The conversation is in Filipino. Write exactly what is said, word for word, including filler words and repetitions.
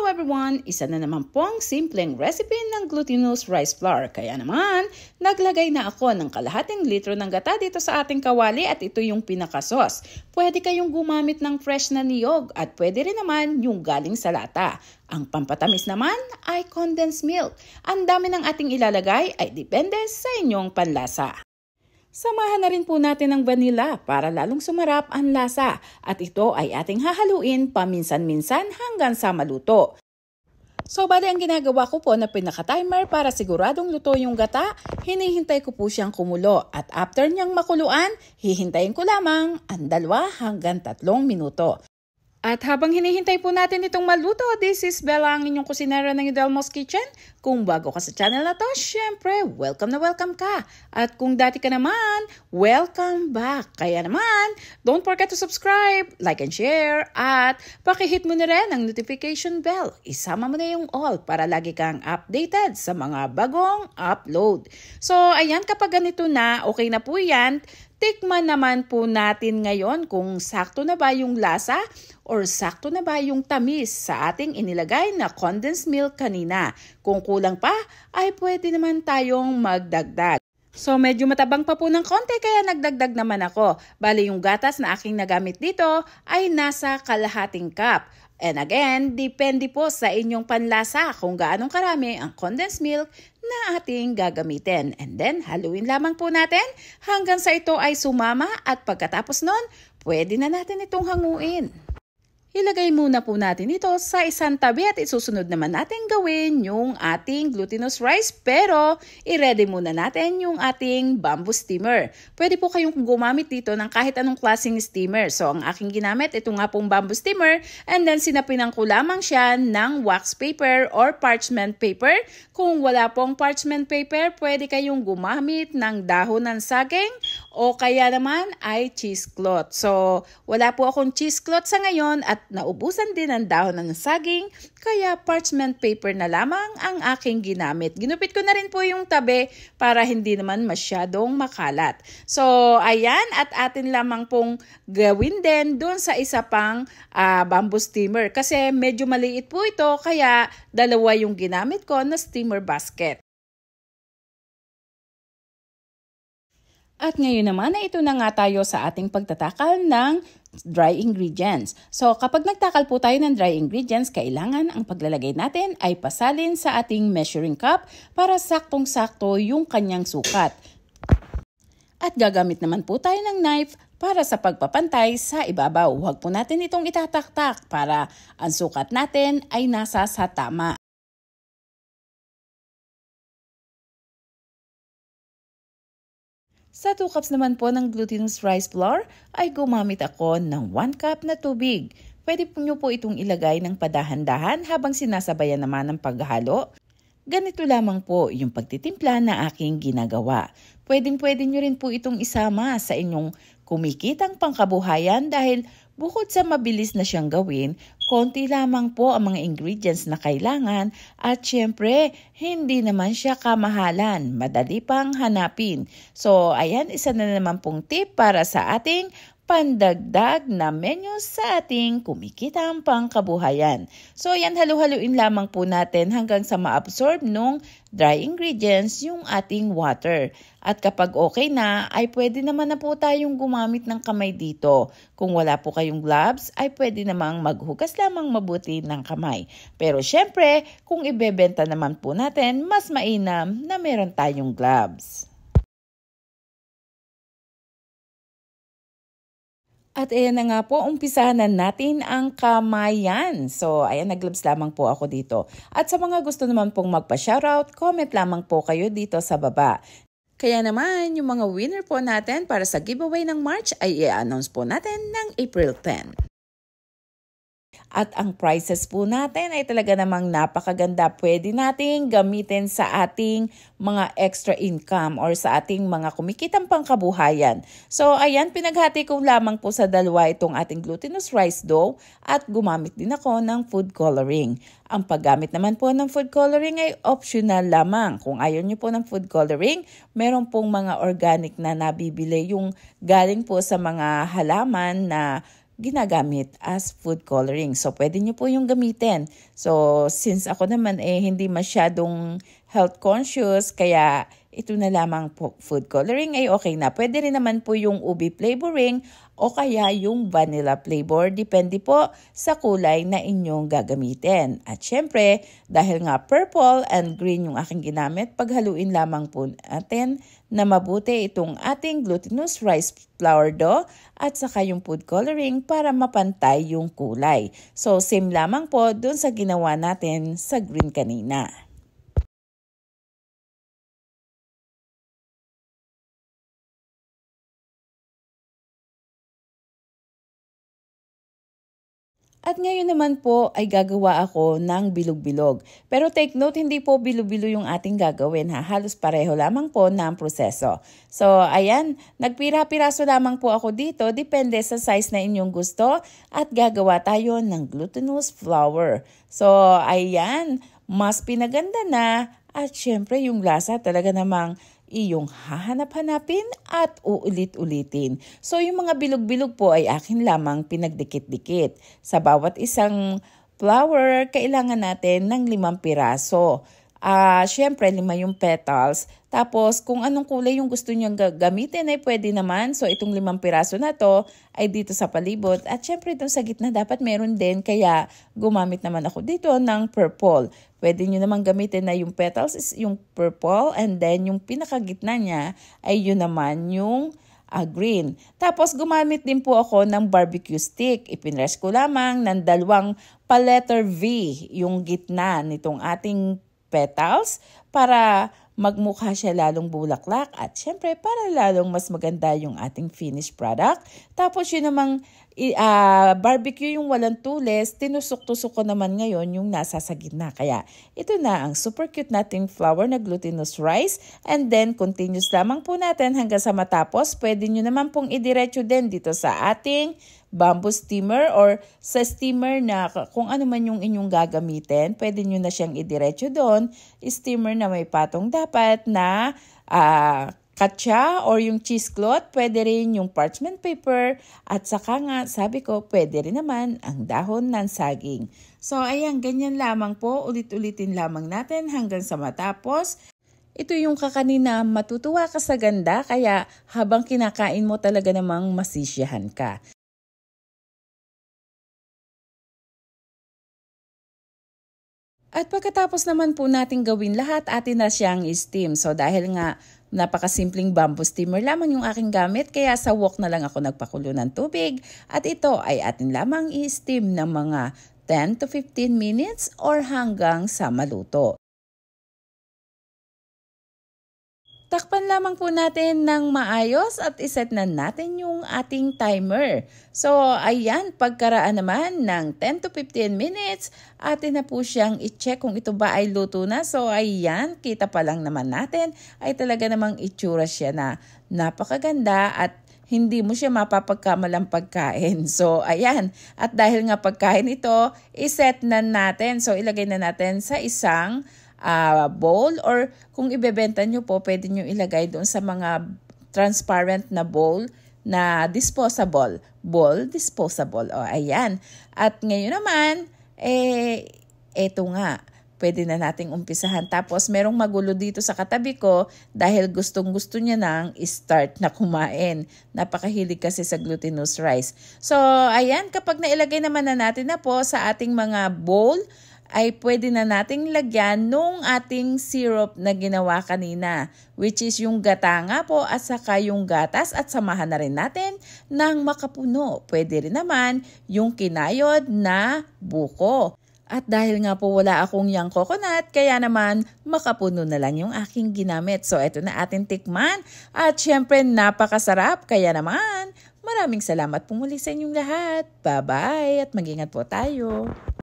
everyone! Isa na naman pong simpleng recipe ng glutinous rice flour. Kaya naman, naglagay na ako ng kalahating litro ng gata dito sa ating kawali at ito yung pinakasos. Pwede kayong gumamit ng fresh na niyog at pwede rin naman yung galing sa lata. Ang pampatamis naman ay condensed milk. Ang dami ng ating ilalagay ay depende sa inyong panlasa. Samahan na rin po natin ng vanilla para lalong sumarap ang lasa at ito ay ating hahaluin paminsan-minsan hanggang sa maluto. So bali ang ginagawa ko po na pinaka-timer para siguradong luto yung gata, hinihintay ko po siyang kumulo at after niyang makuluan, hihintayin ko lamang ang dalawa hanggang tatlong minuto. At habang hinihintay po natin itong maluto, this is Bella, ang inyong kusinera ng Idelmo's Kitchen. Kung bago ka sa channel na to, syempre, welcome na welcome ka. At kung dati ka naman, welcome back. Kaya naman, don't forget to subscribe, like and share, at pakihit mo na rin ang notification bell. Isama mo na yung all para lagi kang updated sa mga bagong upload. So, ayan, kapag ganito na, okay na po yan. Tikman naman po natin ngayon kung sakto na ba yung lasa or sakto na ba yung tamis sa ating inilagay na condensed milk kanina. Kung kulang pa, ay pwede naman tayong magdagdag. So medyo matabang pa po ng konti kaya nagdagdag naman ako. Bali yung gatas na aking nagamit dito ay nasa kalahating cup. And again, depende po sa inyong panlasa kung gaanong karami ang condensed milk na ating gagamitin. And then, haluin lamang po natin hanggang sa ito ay sumama at pagkatapos nun, pwede na natin itong hanguin. Ilagay muna po natin ito sa isang tabi at isusunod naman natin gawin yung ating glutinous rice pero i-ready muna natin yung ating bamboo steamer. Pwede po kayong gumamit dito ng kahit anong klaseng steamer. So ang aking ginamit, ito nga pong bamboo steamer and then sinapinan ko lamang siya ng wax paper or parchment paper. Kung wala pong parchment paper, pwede kayong gumamit ng dahon ng saging o kaya naman ay cheesecloth. So wala po akong cheesecloth sa ngayon at naubusan din ang dahon ng saging, kaya parchment paper na lamang ang aking ginamit. Ginupit ko na rin po yung tabi para hindi naman masyadong makalat. So, ayan, at atin lamang pong gawin din doon sa isa pang uh, bamboo steamer. Kasi medyo maliit po ito, kaya dalawa yung ginamit ko na steamer basket. At ngayon naman na ito na nga tayo sa ating pagtatakal ng dry ingredients. So kapag nagtakal po tayo ng dry ingredients, kailangan ang paglalagay natin ay pasalin sa ating measuring cup para saktong-sakto yung kanyang sukat. At gagamit naman po tayo ng knife para sa pagpapantay sa ibabaw. Huwag po natin itong itataktak para ang sukat natin ay nasa sa tama. Sa two cups naman po ng glutinous rice flour ay gumamit ako ng one cup na tubig. Pwede po nyo po itong ilagay ng padahan-dahan habang sinasabayan naman ng paghalo. Ganito lamang po yung pagtitimpla na aking ginagawa. Pwedeng-pwede nyo rin po itong isama sa inyong kumikitang pangkabuhayan dahil bukod sa mabilis na siyang gawin, konti lamang po ang mga ingredients na kailangan at syempre, hindi naman siya kamahalan, madali pang hanapin. So, ayan, isa na naman pong tip para sa ating pandagdag na menu sa ating kumikitang pangkabuhayan. So, ayan, halu-haluin lamang po natin hanggang sa ma-absorb nung dry ingredients yung ating water. At kapag okay na, ay pwede naman na po tayong gumamit ng kamay dito. Kung wala po kayong gloves, ay pwede namang maghugas lamang mabuti ng kamay. Pero syempre, kung ibebenta naman po natin, mas mainam na meron tayong gloves. At ayan na nga po, umpisahan na natin ang kamayan. So, ayan, nag-gloves lamang po ako dito. At sa mga gusto naman pong magpa-shoutout, comment lamang po kayo dito sa baba. Kaya naman, yung mga winner po natin para sa giveaway ng March ay i-announce po natin ng April tenth. At ang prices po natin ay talaga namang napakaganda. Pwede nating gamitin sa ating mga extra income or sa ating mga kumikitang pangkabuhayan. So ayan, pinaghati ko lamang po sa dalawa itong ating glutinous rice dough at gumamit din ako ng food coloring. Ang paggamit naman po ng food coloring ay optional lamang. Kung ayaw nyo po ng food coloring, meron pong mga organic na nabibili yung galing po sa mga halaman na ginagamit as food coloring. So, pwede nyo po yung gamitin. So, since ako naman eh hindi masyadong health conscious, kaya ito na lamang po food coloring ay okay na. Pwede rin naman po yung ubi flavoring o kaya yung vanilla flavor. Depende po sa kulay na inyong gagamitin. At syempre, dahil nga purple and green yung aking ginamit, paghaluin lamang po natin na mabuti itong ating glutinous rice flour dough at saka yung food coloring para mapantay yung kulay. So, same lamang po dun sa ginawa natin sa green kanina. At ngayon naman po ay gagawa ako ng bilog-bilog. Pero take note, hindi po bilo-bilo yung ating gagawin ha. Halos pareho lamang po ng proseso. So ayan, nagpira-piraso lamang po ako dito. Depende sa size na inyong gusto. At gagawa tayo ng glutinous flour. So ayan, mas pinaganda na. At syempre yung lasa talaga namang iyong hahanap-hanapin at uulit-ulitin. So yung mga bilog-bilog po ay akin lamang pinagdikit-dikit. Sa bawat isang flower, kailangan natin ng limang piraso. Ah, uh, syempre lima yung petals. Tapos kung anong kulay yung gusto nyo gamitin ay pwede naman. So itong limang piraso na to ay dito sa palibot. At syempre itong sa gitna dapat meron din. Kaya gumamit naman ako dito ng purple. Pwede nyo naman gamitin na yung petals is yung purple. And then yung pinakagitna niya ay yun naman yung uh, green. Tapos gumamit din po ako ng barbecue stick. Ipinrest ko lamang ng dalawang pa-letter V yung gitna nitong ating petals para magmukha siya lalong bulaklak at syempre para lalong mas maganda yung ating finished product. Tapos yun namang uh, barbecue yung walang tulis, tinusok-tusok ko naman ngayon yung nasa sa gitna. Kaya ito na ang super cute nating flour na glutinous rice and then continuous lamang po natin hanggang sa matapos. Pwede nyo naman pong idiretso din dito sa ating bamboo steamer or sa steamer na kung ano man yung inyong gagamitin, pwede nyo na siyang idiretso doon. Steamer na may patong dapat na uh, katsa or yung cheesecloth, pwede rin yung parchment paper at saka nga sabi ko pwede rin naman ang dahon ng saging. So ayan, ganyan lamang po, ulit-ulitin lamang natin hanggang sa matapos. Ito yung kakanina, matutuwa ka sa ganda kaya habang kinakain mo talaga namang masisiyahan ka. At pagkatapos naman po natin gawin lahat, atin na siyang steam. So dahil nga napakasimpleng bamboo steamer lamang yung aking gamit, kaya sa wok na lang ako nagpakulo ng tubig. At ito ay atin lamang i-steam ng mga ten to fifteen minutes or hanggang sa maluto. Takpan lamang po natin ng maayos at iset na natin yung ating timer. So ayan, pagkaraan naman ng ten to fifteen minutes, atin na po siyang i-check kung ito ba ay luto na. So ayan, kita pa lang naman natin ay talaga namang itsura siya na napakaganda at hindi mo siya mapapagkamalang pagkain. So ayan, at dahil nga pagkain ito, iset na natin. So ilagay na natin sa isang Uh, bowl or kung ibebenta nyo po, pwede nyo ilagay doon sa mga transparent na bowl na disposable. Bowl, disposable. O, ayan. At ngayon naman, eh, eto nga. Pwede na nating umpisahan. Tapos, merong magulo dito sa katabi ko dahil gustong-gusto niya nang start na kumain. Napakahilig kasi sa glutinous rice. So, ayan. Kapag nailagay naman na natin na po sa ating mga bowl, ay pwede na nating lagyan nung ating syrup na ginawa kanina, which is yung gata nga po at saka yung gatas at samahan na rin natin ng makapuno. Pwede rin naman yung kinayod na buko. At dahil nga po wala akong young coconut, kaya naman makapuno na lang yung aking ginamit. So eto na ating tikman at syempre napakasarap. Kaya naman maraming salamat po muli sa inyong lahat. Bye-bye at mag-ingat po tayo.